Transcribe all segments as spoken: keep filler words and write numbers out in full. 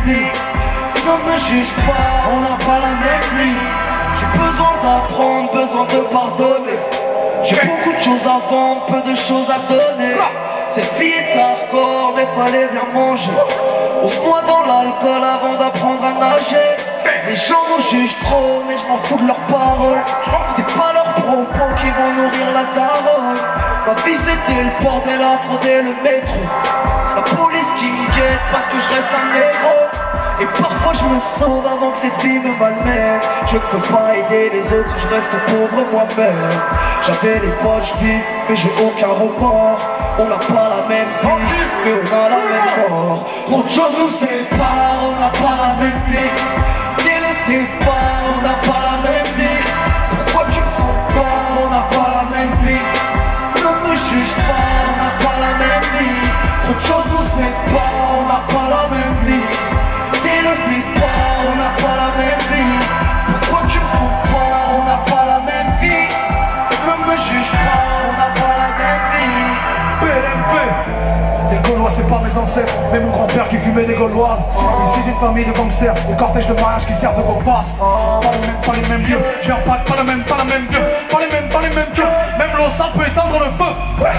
vie. Ne me juge pas, on n'a pas la même vie. J'ai besoin d'apprendre, besoin de pardonner. J'ai beaucoup de choses à vendre, peu de choses à donner. Cette vie est hardcore, mais fallait bien manger. On se noie dans l'alcool avant d'apprendre à nager. Les gens nous jugent trop, mais je m'en fous de leurs paroles. C'est pas leurs propos qui vont nourrir la daronne. Ma vie c'était le bordel à frauder le métro. La police qui me guette parce que je reste un héros. Et parfois je me sauve avant que cette vie me malmène. Je ne peux pas aider les autres si je reste pauvre moi-même. J'avais les poches vides, mais j'ai aucun report. On n'a pas la même vie, mais on a la même mort. Trop de choses nous séparent, on n'a pas la même vie. Dès le départ, on n'a pas la même vie. Pourquoi tu compares, on n'a pas la même vie. Ne me juge pas, on n'a pas la même vie. Trop de choses nous séparent, on n'a pas la même vie. Dès le départ, on n'a pas la même vie. Pourquoi tu compares, on n'a pas la même vie. Ne me juge pas, on n'a pas la même vie. P L M P. Les Gaulois c'est pas mes ancêtres, mais mon grand-père qui fumait des Gauloises. Issu d'une famille de gangsters, des cortèges de mariage qui servent de go fast. Pas les mêmes, pas les mêmes lieux, je viens pas, pas le même, pas la même lieu. Pas les mêmes, pas les mêmes lieux, même l'eau ça peut éteindre le feu.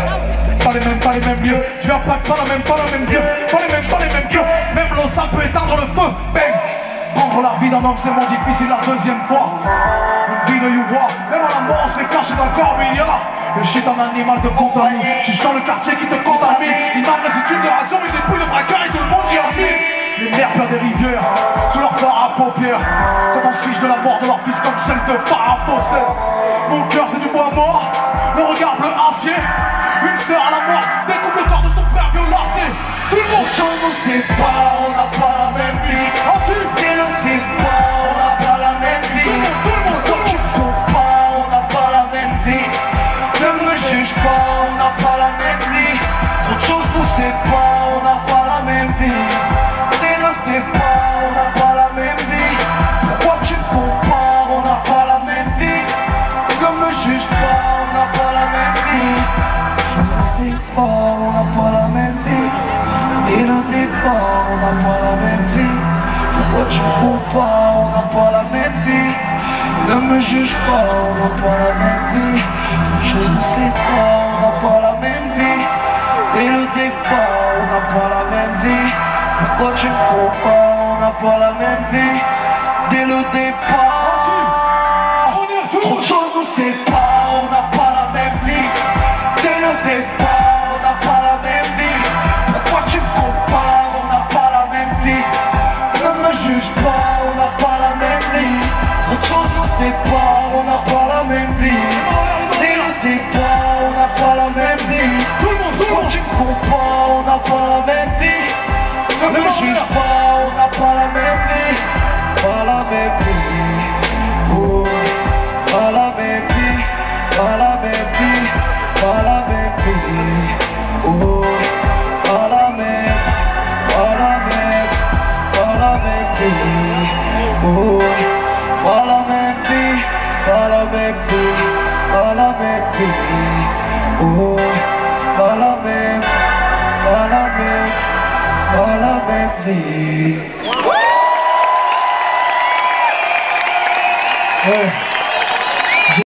Pas les mêmes, pas les mêmes lieux, je viens pas, pas la même, pas la même lieu. Pas les mêmes, pas les mêmes lieux, même l'eau ça peut éteindre le feu. Bang. Prendre la vie d'un homme c'est moins difficile la deuxième fois. Une vie de you-voir, même à la mort on se fait flasher dans le corps milliard. Le shit d'un animal de compagnie, tu sens le quartier qui te contamine. Une amnésie de raison, une dépouille de braqueur et tout le monde y a mis. Les mères pleurent des rivières, sous leur phare à paupières. Quand on se fiche de la mort de leur fils comme celle de phare à fossé. Mon cœur c'est du bois mort, mon regard bleu acier. Une sœur à la mort, découvre le corps de son frère violacé. Tout le monde on nous sépare, on n'a pas la même vie. Dès le départ, on n'a pas la même vie. Pourquoi tu compares, on n'a pas la même vie. Ne me juge pas, on n'a pas la même vie. Trop de choses nous séparent, on n'a pas la même vie. Dès le départ, on n'a pas la même vie. Pourquoi tu compares, on n'a pas la même vie. Ne me juge pas, on n'a pas la même vie. Je ne sais pas, on n'a pas la même vie. Dès le départ, on n'a pas la même vie. Pourquoi tu compares, on n'a pas la même vie. Ne me juge pas, on n'a pas la même vie. Je ne sais pas, on n'a pas la même vie. Dès le départ, on n'a pas la même vie. Pourquoi tu compares, on n'a pas la même vie. Dès le départ, trop de choses nous séparent, on n'a pas la même vie. Dès le départ, on n'a pas la même vie. Pourquoi tu compares, on n'a pas la même vie. Ne me juge pas, on n'a pas la même vie. Trop de choses nous séparent, on n'a pas la même vie. Dès le départ, on n'a pas la même vie. Pourquoi tu compares, on n'a pas la même vie. Ne me juge pas, on n'a pas la même vie. Pas la même vie. Oh. Pas la même vie. Pas la même vie. Pas la même vie. Oh. Pas la même. Pas la même. Pas la même vie. Oh. Pas la même vie. Pas la même vie. Pas la même vie. Oh. Pas la même. Pas la même. Pas la même vie.